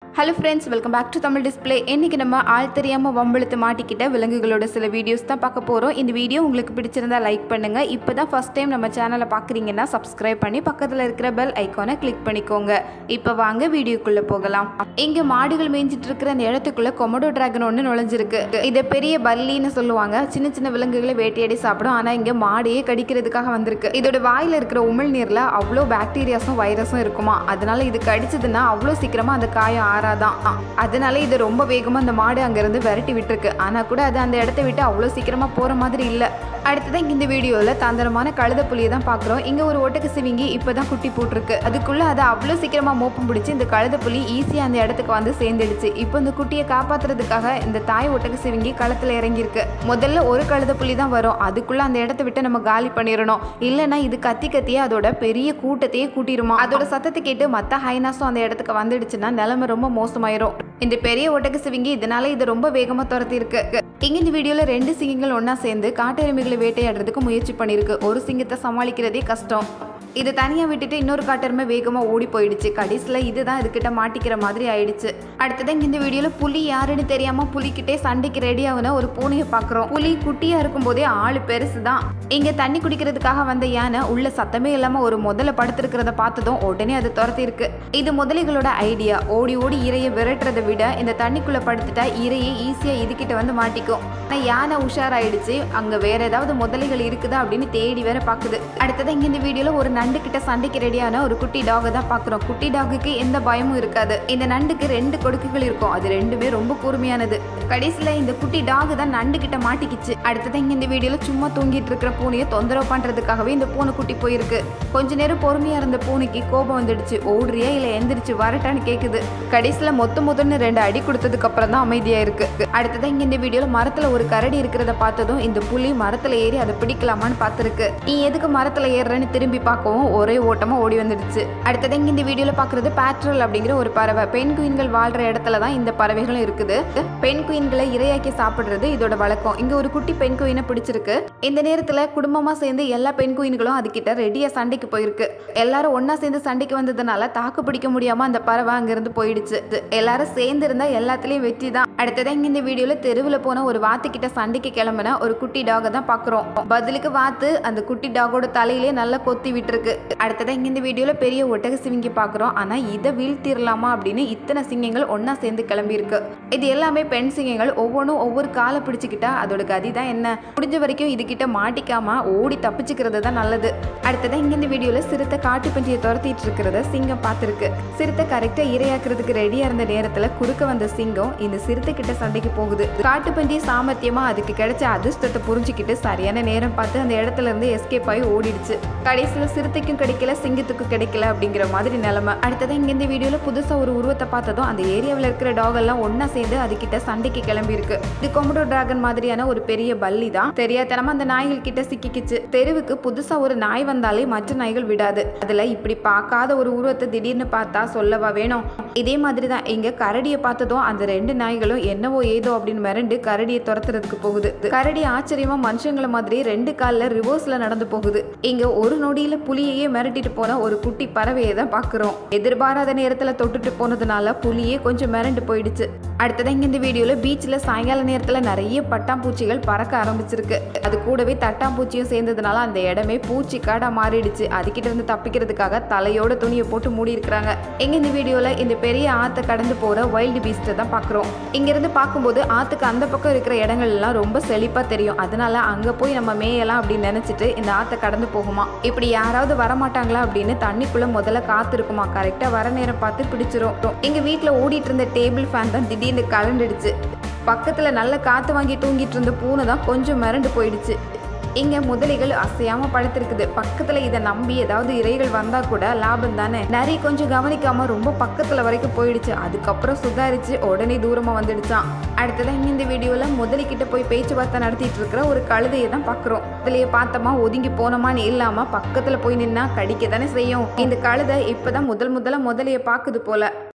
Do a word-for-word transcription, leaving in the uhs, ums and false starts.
Hello friends, welcome back to Tamil Display. இன்னைக்கு நம்ம ஆள் தெரியாம வம்பிழுத்து மாட்டிக்கிட்ட விலங்குகளோட சில வீடியோஸ் தான் பார்க்க போறோம். இந்த வீடியோ உங்களுக்கு பிடிச்சிருந்தா லைக் பண்ணுங்க. இப்போதான் ஃபர்ஸ்ட் டைம் நம்ம சேனலை பார்க்குறீங்கன்னா சப்ஸ்கிரைப் பண்ணி பக்கத்துல இருக்கிற பெல் ஐகானை கிளிக் பண்ணிக்கோங்க. இப்போ வாங்க வீடியோக்குள்ள போகலாம். இங்க மாடுகள் மேய்ஞ்சிட்டு இருக்கிற அந்த இடத்துக்குள்ள கொமோடோ டிராகன் ஒன்று நுழைஞ்சிருக்கு. இதை பெரிய பல்லின்னு சொல்லுவாங்க. சின்ன சின்ன விலங்குகளை வேட்டையாடி சாப்பிடும். ஆனா இங்க மாடையே கடிக்கிறதுக்காக வந்திருக்கு. இதோட வாயில இருக்கிற உமிழ் நீர்ல அவ்வளோ பாக்டீரியாஸும் வைரஸும் இருக்குமா, அதனால இது கடிச்சதுன்னா அவ்வளோ சீக்கிரமா அந்த காயம் ஆறாதான். அதனால இது ரொம்ப வேகமா அந்த மாடு அங்கிருந்து விரட்டி விட்டுருக்கு. ஆனா கூட அது அந்த இடத்தை விட்டு அவ்வளோ சீக்கிரமா போற மாதிரி இல்ல. அடுத்ததான் இந்த வீடியோல தந்திரமான கழுத புலியை தான் பாக்குறோம். இங்க ஒரு ஒட்டக சிவிங்கி இப்பதான் குட்டி போட்டிருக்கு. அதுக்குள்ள அதை அவ்வளோ சீக்கிரமா மோப்பம் பிடிச்சு இந்த கழுத புலி ஈஸியா அந்த இடத்துக்கு வந்து சேர்ந்துடுச்சு. இப்போ இந்த குட்டியை காப்பாத்துறதுக்காக இந்த தாய் ஒட்டக சிவிங்கி களத்துல இறங்கியிருக்கு. முதல்ல ஒரு கழுத புலி தான் வரும். அதுக்குள்ள அந்த இடத்தை விட்டு நம்ம காலி பண்ணிடணும். இல்லைன்னா இது கத்தி கத்தியே அதோட பெரிய கூட்டத்தையே கூட்டிருமா. அதோட சத்தத்தை கேட்டு மத்த ஹைனாஸும் அந்த இடத்துக்கு வந்துடுச்சுன்னா நிலைமை ரொம்ப மோசமாயிரும். இந்த பெரிய ஒட்டக சிவிங்கி இதனால இது ரொம்ப வேகமா துரத்தி இருக்கு. இங்க இந்த வீடியோல ரெண்டு சிங்கங்கள் ஒன்னா சேர்ந்து காட்டெருமைகளை வேட்டையாடுறதுக்கு முயற்சி பண்ணிருக்கு. ஒரு சிங்கத்தை சமாளிக்கிறதே கஷ்டம். இது தனியா விட்டுட்டு இன்னொரு காட்டெருமை வேகமா ஓடி போயிடுச்சு. கடைசியில இதுதான் இதுகிட்ட மாட்டிக்கிற மாதிரி ஆயிடுச்சு. அடுத்ததான் இந்த வீடியோல புலி யாருன்னு தெரியாம புலிக்கிட்டே சண்டைக்கு ரெடி ஆகுன ஒரு பூனையை பாக்குறோம். புலி குட்டியா இருக்கும் போதே ஆளு பெருசுதான். இங்க தண்ணி குடிக்கிறதுக்காக வந்த யானை உள்ள சத்தமே இல்லாம ஒரு முதல்ல படுத்திருக்கிறத பார்த்ததும் உடனே அது துரத்தி இருக்கு. இது முதலைகளோட ஐடியா. ஓடி ஓடி இரையை விரட்டுறதை விட இந்த தண்ணிக்குள்ள படுத்துட்டா இரையை ஈஸியா இதுகிட்ட வந்து மாட்டிக்கும். ஆனா யானை உஷாராயிடுச்சு. அங்க வேற ஏதாவது முதலைகள் இருக்குதா அப்படின்னு தேடி வேற பாக்குது. அடுத்ததான் இங்க இந்த வீடியோல ஒரு நண்டு கிட்ட சண்டைக்கு ரெடியான ஒரு குட்டி டாக தான் பாக்குறோம். குட்டி டாகுக்கு எந்த பயமும் இருக்காது. இந்த நண்டுக்கு ரெண்டு கொடுக்குகள் இருக்கும். அது ரெண்டுமே ரொம்ப கூர்மையானது. கடைசியில இந்த குட்டி டாகு தான் நண்டு கிட்ட மாட்டிக்கிச்சு. அடுத்ததான் இங்க இந்த வீடியோல சும்மா தூங்கிட்டு இருக்கிற பூனையை தொந்தரவு பண்றதுக்காகவே இந்த பூனை குட்டி போயிருக்கு. கொஞ்ச நேரம் பொறுமையா இருந்த பூனைக்கு கோபம் வந்துடுச்சு. ஓடுறியா இல்ல எந்திரிச்சு வரட்டான்னு கேக்குது. கடைசியில மொத்த முதல்னு ரெண்டு அடி கொடுத்ததுக்கு அப்புறம் தான் அமைதியா இருக்கு. அடுத்ததான் இங்க இந்த வீடியோல மரத்துல ஒரு கரடி இருக்கிறத பார்த்ததும் இந்த புலி மரத்துல ஏறி அதை பிடிக்கலாமான்னு பார்த்திருக்கு. நீ எதுக்கு மரத்துல ஏறுறன்னு திரும்பி பார்க்கவும் ஒரே ஓட்டமா ஓடி வந்துடுச்சு. அடுத்தது இங்க இந்த வீடியோல பாக்குறது பேட்ரோல் அப்படிங்கிற ஒரு பறவை. பெண் குயின்கள் வாழ்ற இடத்துல தான் இந்த பறவைகளும் இருக்குது. பெண் குயின்களை இரையாக்கி சாப்பிடுறது இதோட வழக்கம். இங்க ஒரு குட்டி பெண் குயினை பிடிச்சிருக்கு. இந்த நேரத்துல குடும்பமா சேர்ந்து எல்லா பெண் குயின்களும் அதுகிட்ட ரெடியா சண்டைக்கு போயிருக்கு. எல்லாரும் ஒன்னா சேர்ந்து சண்டைக்கு வந்ததுனால தாக்கு பிடிக்க முடியாம அந்த பறவை அங்கிருந்து போயிடுச்சு. எல்லாரும் சேர்ந்து இருந்தா எல்லாத்துலயும் வெற்றி தான். அடுத்ததான் இங்க இந்த வீடியோல தெருவுல போன ஒரு வாத்து கிட்ட சண்டைக்கு கிளம்பின ஒரு குட்டி டாக தான் பாக்குறோம். பதிலுக்கு வாத்து அந்த குட்டி டாகோட தலையிலே நல்லா கொத்தி விட்டுருக்கு. அடுத்ததான் இங்க இந்த வீடியோல பெரிய ஒட்டக சிவிங்கி பாக்குறோம். ஆனா இதை வீழ்த்திடலாமா அப்படின்னு இத்தனை சிங்கங்கள் ஒன்னா சேர்ந்து கிளம்பி இருக்கு. இது எல்லாமே பெண் சிங்கங்கள். ஒவ்வொன்றும் ஒவ்வொரு காலை பிடிச்சுக்கிட்டா அதோட கதி தான் என்ன. முடிஞ்ச வரைக்கும் இது கிட்ட மாட்டிக்காம ஓடி தப்பிச்சுக்கிறது தான் நல்லது. அடுத்ததான் இங்க இந்த வீடியோல சிறுத்தை காட்டு பன்றியை துரத்திட்டு இருக்கிறத சிங்கம் பார்த்திருக்கு. சிறுத்தை கரெக்டா இரையாக்குறதுக்கு ரெடியா இருந்த நேரத்துல குறுக்க வந்த சிங்கம் இந்த சிறுத்தை கிட்ட சண்டைக்கு போகுது. காட்டு பன்றி சாமர்த்தியமா அதுக்கு கிடைச்ச அதிர்ஷ்டத்தை புரிஞ்சுக்கிட்டு சரியான நேரம் பார்த்து அந்த இடத்துல இருந்து எஸ்கேப் ஆகி ஓடிடுச்சு. கடைசியில சிறுத்தைக்கும் கிடைக்கல, சிங்கத்துக்கும் கிடைக்கல அப்படிங்கிற மாதிரி நிலைமை. அடுத்ததான் இங்க இந்த வீடியோல புதுசா ஒரு உருவத்தை பார்த்ததும் அந்த ஏரியாவில் இருக்கிற டாக் எல்லாம் ஒன்னா சேர்ந்து அதுகிட்ட சண்டைக்கு கிளம்பி இருக்கு. இது கொமோடோ டிராகன் மாதிரியான ஒரு பெரிய பல்லி தான். தெரியாதனமா அந்த நாய்கள் கிட்ட சிக்கிக்கிச்சு. தெருவுக்கு புதுசா ஒரு நாய் வந்தாலே மற்ற நாய்கள் விடாது. அதுல இப்படி பார்க்காத ஒரு உருவத்தை திடீர்னு பார்த்தா சொல்லவா வேணும். இதே மாதிரிதான் இங்க கரடியை பார்த்ததும் அந்த ரெண்டு நாய்களும் என்னவோ ஏதோ அப்படின்னு மிரண்டு கரடியை துரத்துறதுக்கு போகுது. கரடி ஆச்சரியமா மனுஷங்களை மாதிரி ரெண்டு கால்ல ரிவர்ஸ்ல நடந்து போகுது. இங்க ஒரு நொடியில புலியையே மிரட்டிட்டு போன ஒரு குட்டி பறவையை தான் பாக்குறோம். எதிர்பாராத நேரத்துல தொட்டுட்டு போனதுனால புலியே கொஞ்சம் மிரண்டு போயிடுச்சு. அடுத்ததான் இங்க இந்த வீடியோல பீச்ல சாயங்கால நேரத்துல நிறைய பட்டாம்பூச்சிகள் பறக்க ஆரம்பிச்சிருக்கு. அது கூடவே தட்டாம்பூச்சியும் சேர்ந்ததுனால அந்த இடமே பூச்சி காடா மாறிடுச்சு. அதுகிட்ட இருந்து தப்பிக்கிறதுக்காக தலையோட துணியை போட்டு மூடி இருக்கிறாங்க. இங்க இந்த வீடியோல இந்த பெரிய ஆத்தை கடந்து போற வைல்டு பீஸ்ட தான் பாக்குறோம். இங்க இருந்து பார்க்கும்போது ஆத்துக்கு அந்த பக்கம் இருக்கிற இடங்கள் எல்லாம் ரொம்ப செழிப்பா தெரியும். அதனால அங்க போய் நம்ம மேயலாம் அப்படின்னு நினைச்சிட்டு இந்த ஆத்தை கடந்து போகுமா. இப்படி யாராவது வரமாட்டாங்களா அப்படின்னு தண்ணிக்குள்ள முதல்ல காத்து இருக்குமா. கரெக்டா வர நேரம் பார்த்து பிடிச்சிரும். எங்க வீட்டுல ஓடிட்டு இருந்த டேபிள் ஃபேன் தான் திடீர்னு கலண்டுடுச்சு. பக்கத்துல நல்ல காத்து வாங்கி தூங்கிட்டு இருந்த பூனை தான் கொஞ்சம் மிரண்டு போயிடுச்சு. இங்க முதலைகள் அசையாம படுத்திருக்குது. பக்கத்துல இதை நம்பி ஏதாவது இரைகள் வந்தா கூட லாபம் தானே. நிறைய கொஞ்சம் கவனிக்காம ரொம்ப பக்கத்துல வரைக்கும் போயிடுச்சு. அதுக்கப்புறம் சுதாரிச்சு உடனே தூரமா வந்துடுச்சான். அடுத்ததான் இங்க இந்த வீடியோல முதலி கிட்ட போய் பேச்சுவார்த்தை நடத்திட்டு இருக்கிற ஒரு கழுதையை தான் பாக்குறோம். இதுலயே பார்த்தோமா ஒதுங்கி போனோமான்னு இல்லாம பக்கத்துல போய் நின்னா கடிக்க தானே செய்யும். இந்த கழுதை இப்பதான் முதல் முதல்ல முதலைய பாக்குது போல.